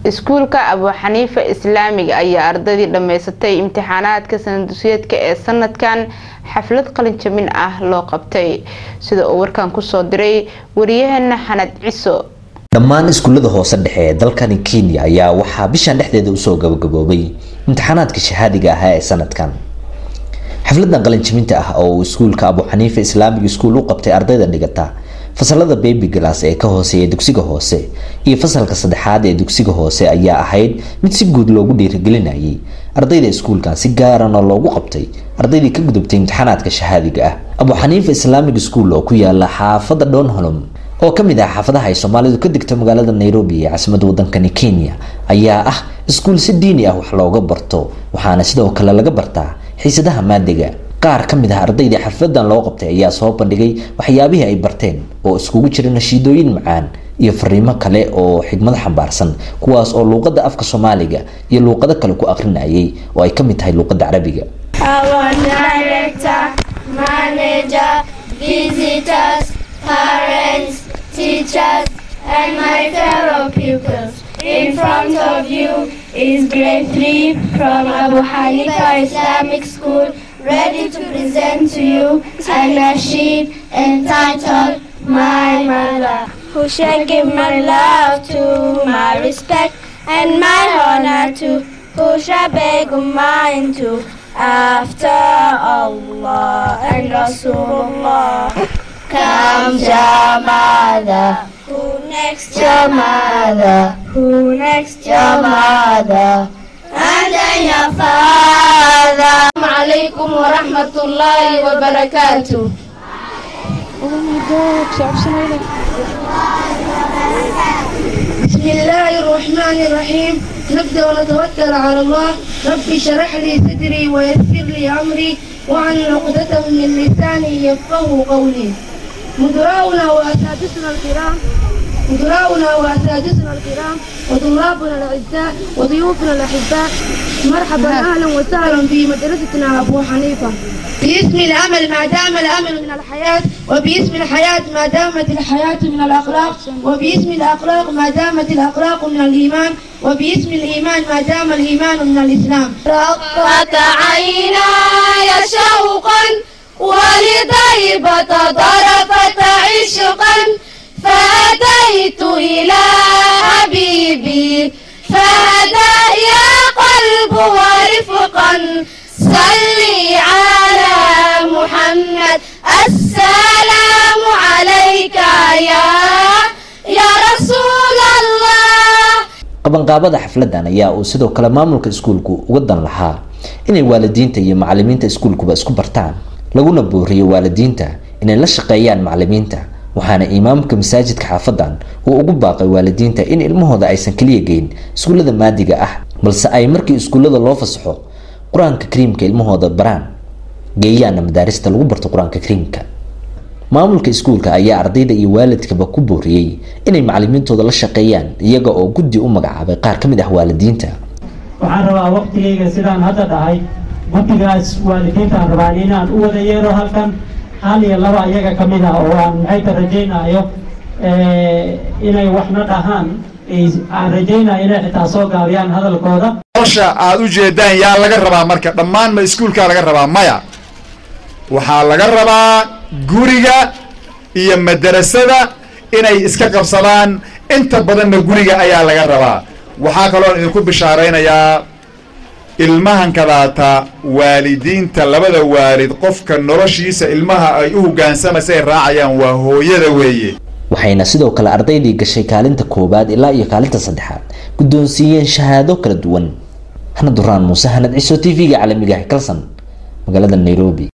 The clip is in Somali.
iskuulka Abu Xaniifa Islaamiga ayaa ardayda dhameysatay imtixaanaadka sanadusyeedka ee sanadkan xaflad qalin jabin ah loo qabtay sida uu warkan ku soo diray wariyahana Xanad Ciso. dhammaan iskuulada hoose dhexe ee dalkan Kenya ayaa waxa bishan dhexdeeda u soo gabagaboobay imtixaanaadka shahaadiga ah ee sanadkan. xafladan qalin jabinta ah oo iskuulka Abu Xaniifa Islaamiga School u qabtay ardayda dhigata fasalada baby class ee ka hooseeya dugsiga hoose iyo fasalka saddexaad ee dugsiga hoose ayaa ahayd mid si guud loogu dhiirigelinayay ardayda iskuulkan si gaar ah loogu qabtay ardaydii ka gudubtay imtixaanaadka shahaadiga ah. Abu Xaniifa Islamic School oo ku yaala xaafadda Donholm oo kamid ah xaafadaha ay Soomaalidu ka digto magaalada Nairobi ee caasimadda waddanka Kenya ayaa ah iskuul si diini ah wax looga barto waxaana sidoo kale laga bartaa xiisadaha maadiga. qaar kamid ah ardayda xafladan loo qabtay ayaa soo bandhigay waxyaabihii ay barteen oo iskugu jira nashiidooyin macaan iyo fariimo kale oo xigmad xambaarsan kuwaas oo luqadda afka Soomaaliga iyo luqado kale ku aqrinayay oo ay kamid tahay luqadda Carabiga. Our director, manager, visitors, parents, teachers and my fellow pupils. In front of you is grade 3 from Abu Xaniifa Islamic School, ready to present to you a nasheed entitled My Mother, who shall give my love to, my respect and my honor to, who shall beg mine to, after Allah and Rasulullah. Comes your mother, who next your mother, who next your mother, and then your father. Assalamualaikum warahmatullahi wabarakatuh. Oh my God, بسم الله الرحمن الرحيم. نبدأ ونتوكل على الله. ربي شرح لي صدري ويسر لي أمري وعن عقدة من لساني يفقه قولي. مدراؤنا وأساتذتنا الكرام وطلابنا الأعزاء وضيوفنا الأحباء، مرحبا أهلا وسهلا في مدرستنا أبو حنيفة. باسم الأمل ما دام الأمل من الحياة، وباسم الحياة ما دامت الحياة من الأخلاق، وباسم الأخلاق ما دامت الأخلاق من الإيمان، وباسم الإيمان ما دام الإيمان من الإسلام. رقت عيناي شوقا ولطيبة ضرفت عشقا، فأتيت إلى حبيبي فهدى يا قلب ورفقا، صلي على محمد السلام عليك يا رسول الله. qabanqaabada xafladan ayaa uu sidoo kale maamulka iskuulku uga dan lahaa inay waalidiinta iyo macallimiinta iskuulkuba isku bartaan laguna booriyo waalidiinta inay la shaqeeyaan macallimiinta. waxaana imaamka masaajidka xaafadan uu ugu baaqay waalidiinta in ilmahooda aysan kaliya geyn iskuulada maadiga ah balse ay markii iskuulada loo fasaxo quraanka kariimka ilmahooda baraan geeyana madaarista lagu barto quraanka kariimka. maamulka iskuulka ayaa ardayda iyo waalidkaba ku booriyay inay macallimiintooda la shaqeeyaan iyaga oo guddi u magacaabay qaar kamid ah waalidiinta. waxaan rabaa waqtigeyga sidaan hadda dhahay guddigaas waalidiinta rabaan inaan u wada yeero halkan hal iyo laba iyaga kamid ah oo aan maxay ka rajaynayo inay waxna dhahaan aan rajaynayo inay xitaa soo gaabiyaan hadalkooda. hawsha aad u jeedaan yaa laga rabaa marka dhammaan ma iskuulka laga rabaa? maya, waxaa laga rabaa guriga iyo madarasada inay iska qabsadaan. inta badanna guriga ayaa laga rabaa. waxaa kaloo idinku bishaaraynayaa ilmahan kadaata waalidiinta labada waalid qofka noloshiisa ilmaha ay u hoggaansamaysa ay raacayaan waa hooyada weeye. waxayna sidoo kale ardaydii gashay kaalinta koobaad ilaa iyo kaalinta saddexaad guddoonsiiyeen shahaado kala duwan. Xanad Duraan Muuse, Xanad Ciso, TV-ga caalamiga ah Kalsan, magaalada Nairobi.